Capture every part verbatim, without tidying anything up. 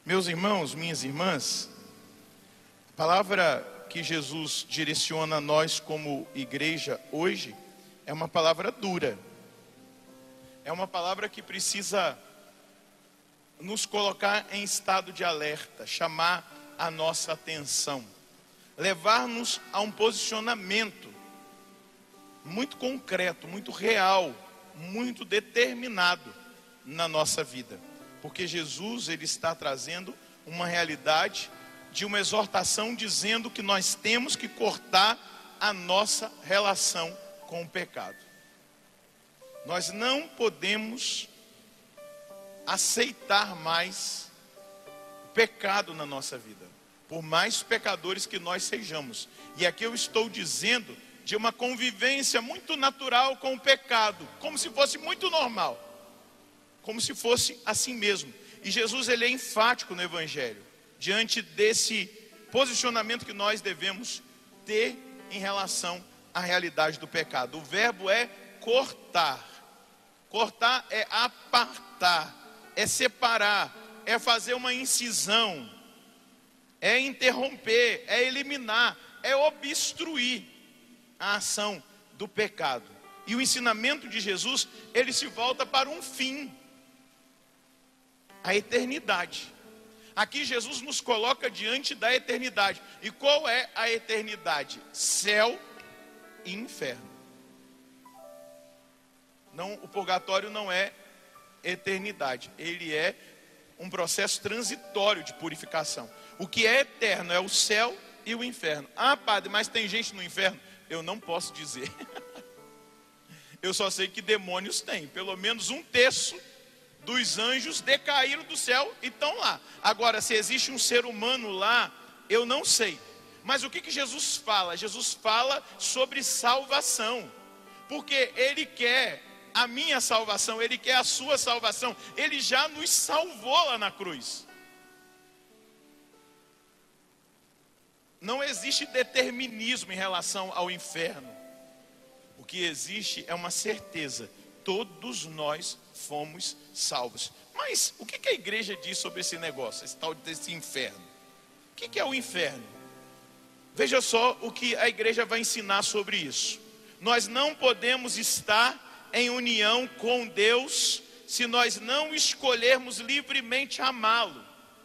Meus irmãos, minhas irmãs, a palavra que Jesus direciona a nós como igreja hoje é uma palavra dura. É uma palavra que precisa nos colocar em estado de alerta, chamar a nossa atenção, levar-nos a um posicionamento muito concreto, muito real, muito determinado na nossa vida. Porque Jesus, ele está trazendo uma realidade de uma exortação dizendo que nós temos que cortar a nossa relação com o pecado. Nós não podemos aceitar mais o pecado na nossa vida, por mais pecadores que nós sejamos. E aqui eu estou dizendo de uma convivência muito natural com o pecado, como se fosse muito normal, como se fosse assim mesmo. E Jesus, ele é enfático no Evangelho, diante desse posicionamento que nós devemos ter em relação à realidade do pecado. O verbo é cortar. Cortar é apartar, é separar, é fazer uma incisão, é interromper, é eliminar, é obstruir a ação do pecado. E o ensinamento de Jesus, ele se volta para um fim, a eternidade. Aqui Jesus nos coloca diante da eternidade. E qual é a eternidade? Céu e inferno. Não, o purgatório não é eternidade, ele é um processo transitório de purificação. O que é eterno é o céu e o inferno. Ah, padre, mas tem gente no inferno? Eu não posso dizer. Eu só sei que demônios têm. Pelo menos um terço dos anjos decaíram do céu e estão lá. Agora, se existe um ser humano lá, eu não sei. Mas o que, que Jesus fala? Jesus fala sobre salvação. Porque Ele quer a minha salvação, Ele quer a sua salvação. Ele já nos salvou lá na cruz. Não existe determinismo em relação ao inferno. O que existe é uma certeza: todos nós fomos salvos. Mas o que a igreja diz sobre esse negócio, esse tal desse inferno? O que é o inferno? Veja só o que a igreja vai ensinar sobre isso. Nós não podemos estar em união com Deus se nós não escolhermos livremente amá-lo.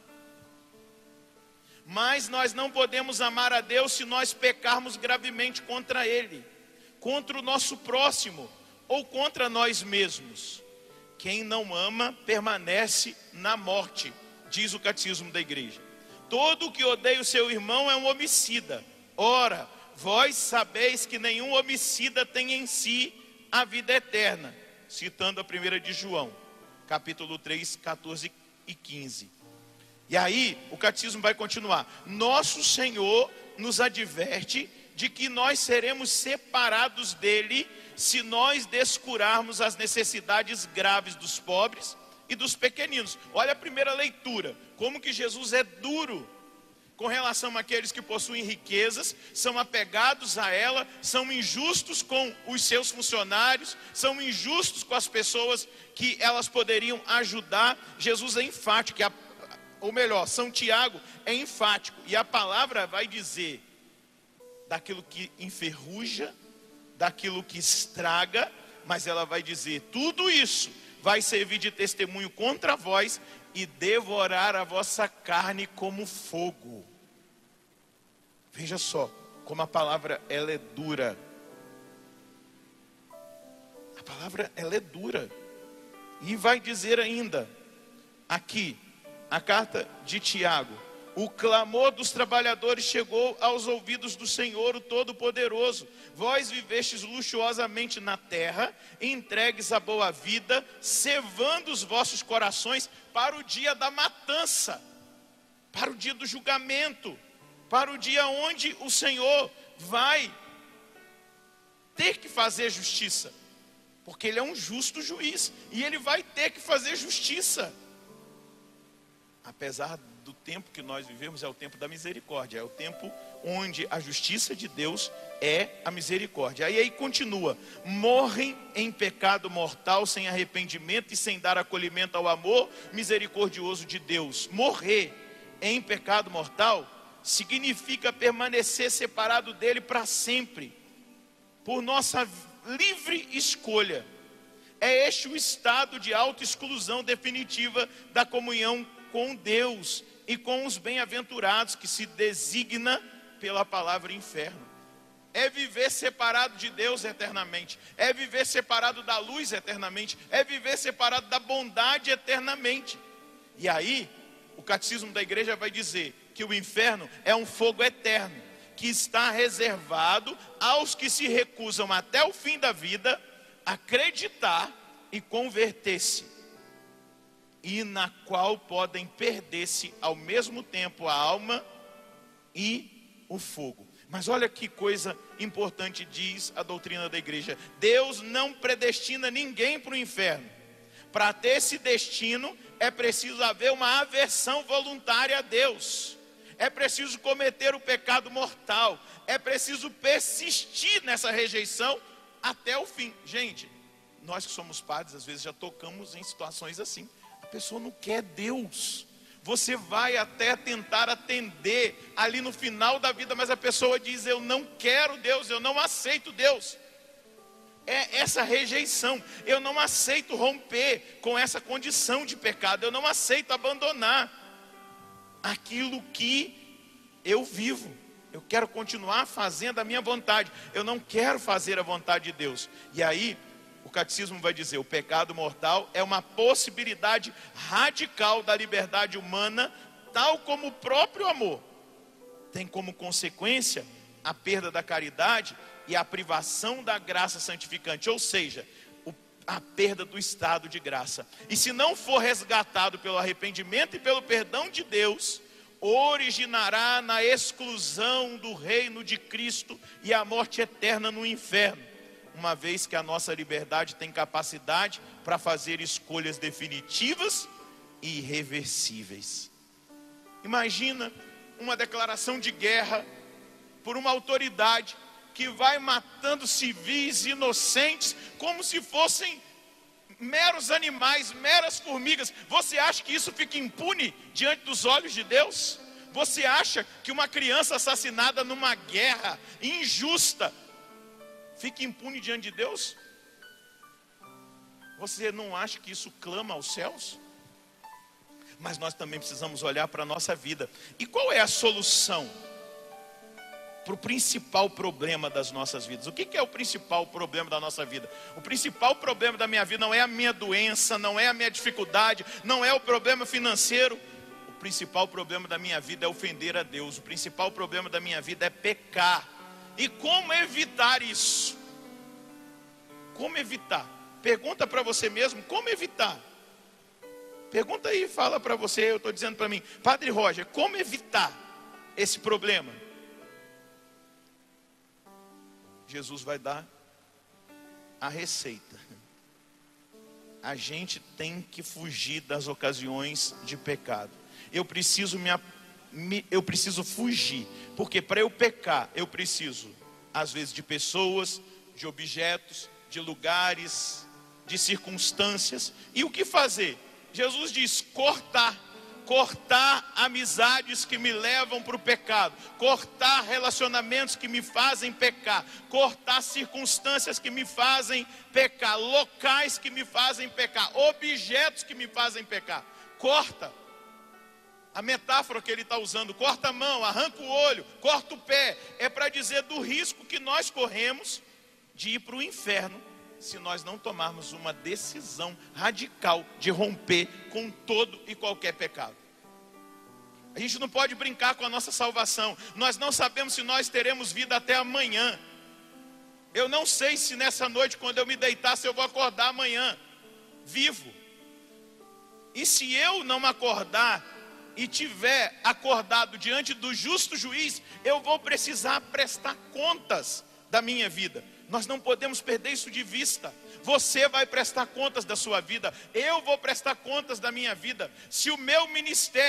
Mas nós não podemos amar a Deus se nós pecarmos gravemente contra Ele, contra o nosso próximo ou contra nós mesmos. Quem não ama permanece na morte, diz o catecismo da igreja. Todo que odeia o seu irmão é um homicida. Ora, vós sabeis que nenhum homicida tem em si a vida eterna. Citando a primeira de João, capítulo três, catorze e quinze. E aí, o catecismo vai continuar. Nosso Senhor nos adverte de que nós seremos separados dele se nós descurarmos as necessidades graves dos pobres e dos pequeninos. Olha a primeira leitura, como que Jesus é duro com relação àqueles que possuem riquezas, são apegados a ela, são injustos com os seus funcionários, são injustos com as pessoas que elas poderiam ajudar. Jesus é enfático, ou melhor, São Tiago é enfático, e a palavra vai dizer daquilo que enferruja, daquilo que estraga, mas ela vai dizer: tudo isso vai servir de testemunho contra vós e devorar a vossa carne como fogo. Veja só como a palavra ela é dura. A palavra ela é dura. E vai dizer ainda aqui, a carta de Tiago: o clamor dos trabalhadores chegou aos ouvidos do Senhor, o Todo-Poderoso. Vós vivestes luxuosamente na terra, entregues à boa vida, cevando os vossos corações para o dia da matança, para o dia do julgamento, para o dia onde o Senhor vai ter que fazer justiça, porque Ele é um justo juiz, e Ele vai ter que fazer justiça. Apesar do tempo que nós vivemos, é o tempo da misericórdia, é o tempo onde a justiça de Deus é a misericórdia. E aí continua: morrem em pecado mortal, sem arrependimento e sem dar acolhimento ao amor misericordioso de Deus. Morrer em pecado mortal significa permanecer separado dele para sempre, por nossa livre escolha. É este o estado de autoexclusão definitiva da comunhão com Deus e com os bem-aventurados, que se designa pela palavra inferno. É viver separado de Deus eternamente, é viver separado da luz eternamente, é viver separado da bondade eternamente. E aí, o catecismo da igreja vai dizer que o inferno é um fogo eterno, que está reservado aos que se recusam até o fim da vida a acreditar e converter-se, e na qual podem perder-se ao mesmo tempo a alma e o fogo. Mas olha que coisa importante diz a doutrina da igreja: Deus não predestina ninguém para o inferno. Para ter esse destino é preciso haver uma aversão voluntária a Deus, é preciso cometer o pecado mortal, é preciso persistir nessa rejeição até o fim. Gente, nós que somos padres às vezes já tocamos em situações assim. A pessoa não quer Deus, você vai até tentar atender ali no final da vida, mas a pessoa diz: eu não quero Deus, eu não aceito Deus. É essa rejeição, eu não aceito romper com essa condição de pecado, eu não aceito abandonar aquilo que eu vivo. Eu quero continuar fazendo a minha vontade, eu não quero fazer a vontade de Deus. E aí o catecismo vai dizer: o pecado mortal é uma possibilidade radical da liberdade humana, tal como o próprio amor tem como consequência a perda da caridade e a privação da graça santificante, ou seja, o, a perda do estado de graça. E se não for resgatado pelo arrependimento e pelo perdão de Deus, originará na exclusão do reino de Cristo e a morte eterna no inferno, uma vez que a nossa liberdade tem capacidade para fazer escolhas definitivas e irreversíveis. Imagina uma declaração de guerra por uma autoridade que vai matando civis inocentes como se fossem meros animais, meras formigas. Você acha que isso fica impune diante dos olhos de Deus? Você acha que uma criança assassinada numa guerra injusta fica impune diante de Deus? Você não acha que isso clama aos céus? Mas nós também precisamos olhar para a nossa vida. E qual é a solução para o principal problema das nossas vidas? O que que é o principal problema da nossa vida? O principal problema da minha vida não é a minha doença, não é a minha dificuldade, não é o problema financeiro. O principal problema da minha vida é ofender a Deus. O principal problema da minha vida é pecar. E como evitar isso? Como evitar? Pergunta para você mesmo: como evitar? Pergunta aí, fala para você. Eu estou dizendo para mim: Padre Roger, como evitar esse problema? Jesus vai dar a receita. A gente tem que fugir das ocasiões de pecado. Eu preciso me, me eu preciso fugir, porque para eu pecar eu preciso às vezes de pessoas, de objetos, de lugares, de circunstâncias. E o que fazer? Jesus diz: cortar. Cortar amizades que me levam para o pecado, cortar relacionamentos que me fazem pecar, cortar circunstâncias que me fazem pecar, locais que me fazem pecar, objetos que me fazem pecar. Corta. A metáfora que ele está usando: corta a mão, arranca o olho, corta o pé, é para dizer do risco que nós corremos de ir para o inferno, se nós não tomarmos uma decisão radical de romper com todo e qualquer pecado. A gente não pode brincar com a nossa salvação. Nós não sabemos se nós teremos vida até amanhã. Eu não sei se nessa noite, quando eu me deitar, se eu vou acordar amanhã vivo. E se eu não acordar e tiver acordado diante do justo juiz, eu vou precisar prestar contas da minha vida. Nós não podemos perder isso de vista. Você vai prestar contas da sua vida, eu vou prestar contas da minha vida. Se o meu ministério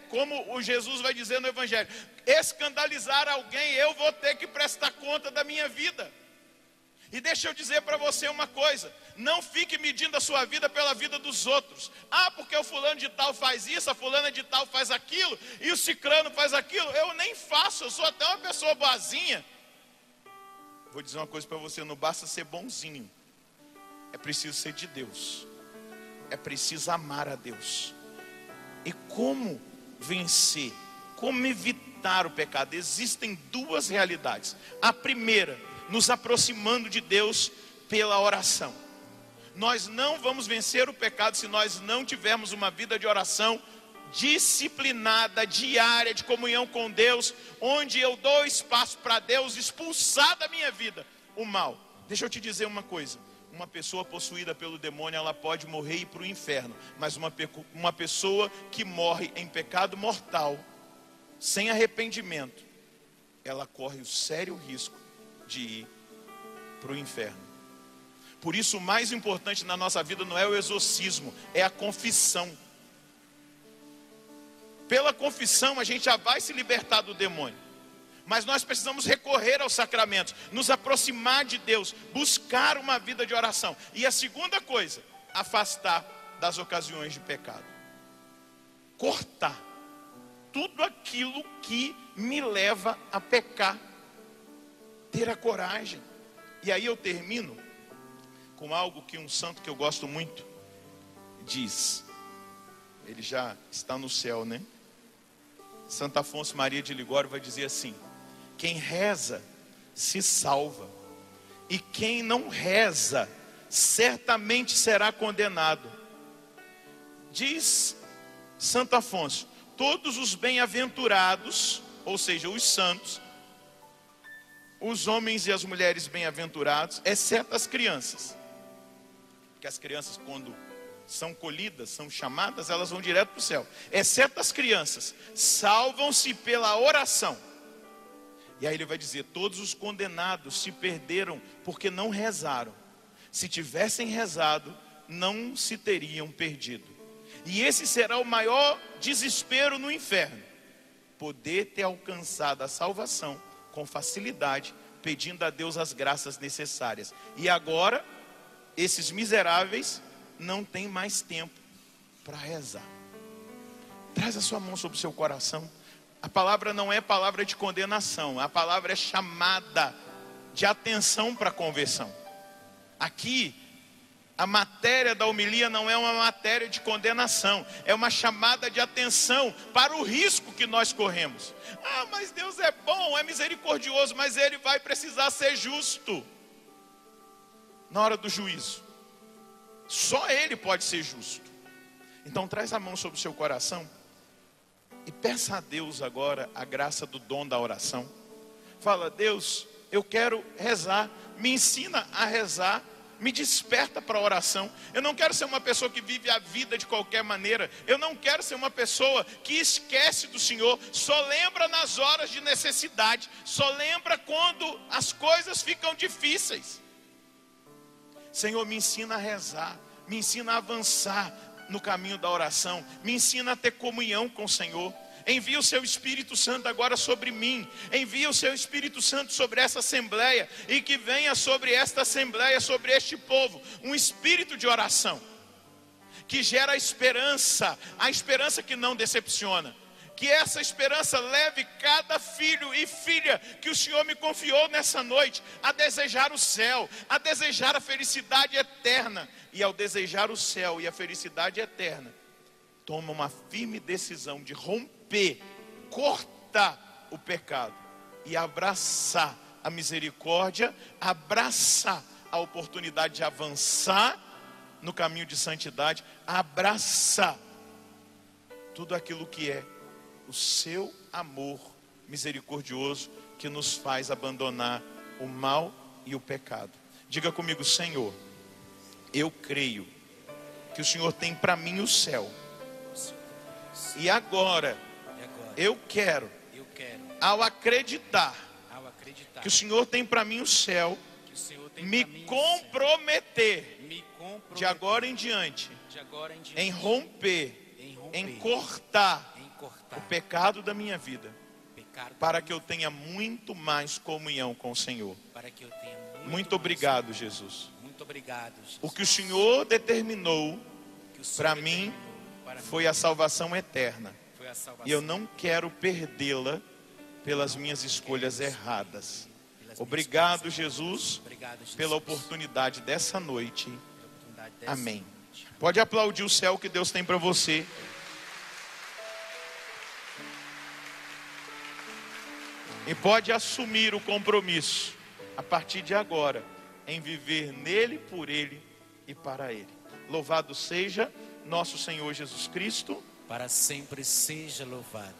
como o Jesus vai dizer no Evangelho, escandalizar alguém, eu vou ter que prestar conta da minha vida. E deixa eu dizer para você uma coisa, não fique medindo a sua vida pela vida dos outros. Ah, porque o fulano de tal faz isso, a fulana de tal faz aquilo, e o cicrano faz aquilo. Eu nem faço, eu sou até uma pessoa boazinha. Vou dizer uma coisa para você, não basta ser bonzinho. É preciso ser de Deus. É preciso amar a Deus. E como vencer? Como evitar o pecado? Existem duas realidades. A primeira, nos aproximando de Deus pela oração. Nós não vamos vencer o pecado se nós não tivermos uma vida de oração disciplinada, diária, de comunhão com Deus, onde eu dou espaço para Deus expulsar da minha vida o mal. Deixa eu te dizer uma coisa, uma pessoa possuída pelo demônio, ela pode morrer e ir para o inferno, mas uma, uma pessoa que morre em pecado mortal, sem arrependimento, ela corre o sério risco de ir para o inferno. Por isso o mais importante na nossa vida não é o exorcismo, é a confissão. Pela confissão a gente já vai se libertar do demônio. Mas nós precisamos recorrer aos sacramentos, nos aproximar de Deus, buscar uma vida de oração. E a segunda coisa, afastar das ocasiões de pecado. Cortar tudo aquilo que me leva a pecar. Ter a coragem. E aí eu termino com algo que um santo que eu gosto muito diz. Ele já está no céu, né? Santo Afonso Maria de Ligório vai dizer assim: quem reza se salva, e quem não reza certamente será condenado. Diz Santo Afonso: todos os bem-aventurados, ou seja, os santos, os homens e as mulheres bem-aventurados, exceto as crianças. Porque as crianças, quando são colhidas, são chamadas, elas vão direto para o céu. Exceto as crianças, salvam-se pela oração. E aí ele vai dizer: todos os condenados se perderam porque não rezaram. Se tivessem rezado, não se teriam perdido. E esse será o maior desespero no inferno: poder ter alcançado a salvação com facilidade, pedindo a Deus as graças necessárias. E agora, esses miseráveis não têm mais tempo para rezar. Traz a sua mão sobre o seu coração. A palavra não é palavra de condenação, a palavra é chamada de atenção para a conversão. Aqui, a matéria da homilia não é uma matéria de condenação, é uma chamada de atenção para o risco que nós corremos. Ah, mas Deus é bom, é misericordioso, mas Ele vai precisar ser justo na hora do juízo. Só Ele pode ser justo. Então traz a mão sobre o seu coração e peça a Deus agora a graça do dom da oração. Fala: Deus, eu quero rezar, me ensina a rezar, me desperta para a oração. Eu não quero ser uma pessoa que vive a vida de qualquer maneira. Eu não quero ser uma pessoa que esquece do Senhor, só lembra nas horas de necessidade, só lembra quando as coisas ficam difíceis. Senhor, me ensina a rezar, me ensina a avançar no caminho da oração, me ensina a ter comunhão com o Senhor. Envia o seu Espírito Santo agora sobre mim. Envia o seu Espírito Santo sobre essa assembleia. E que venha sobre esta assembleia, sobre este povo, um espírito de oração que gera esperança, a esperança que não decepciona. Que essa esperança leve cada filho e filha que o Senhor me confiou nessa noite a desejar o céu, a desejar a felicidade eterna. E ao desejar o céu e a felicidade eterna, toma uma firme decisão de romper, cortar o pecado e abraçar a misericórdia, abraçar a oportunidade de avançar no caminho de santidade, abraçar tudo aquilo que é o seu amor misericordioso que nos faz abandonar o mal e o pecado. Diga comigo: Senhor, eu creio que o Senhor tem para mim o céu. E agora, E agora eu quero, eu quero, ao acreditar, ao acreditar que o Senhor tem para mim o céu, que o Senhor tem me pra mim o comprometer, céu, me comprometer de agora em diante, de agora em diante, em romper, em romper, em cortar em cortar o pecado da minha vida, o pecado para que eu tenha muito mais comunhão com o Senhor. para que eu tenha muito, Muito mais obrigado, comunhão. Jesus. Muito obrigado, Jesus. O que o Senhor determinou Que o Senhor para mim determinou para foi mim a salvação eterna. foi a salvação. E eu não quero perdê-la pelas minhas escolhas erradas. Pelas minhas Obrigado, escolhas. Jesus, Obrigado, Jesus, pela oportunidade dessa noite. pela oportunidade dessa Amém. noite. Pode aplaudir o céu que Deus tem para você. E pode assumir o compromisso, a partir de agora, em viver nele, por ele e para ele. Louvado seja nosso Senhor Jesus Cristo. Para sempre seja louvado.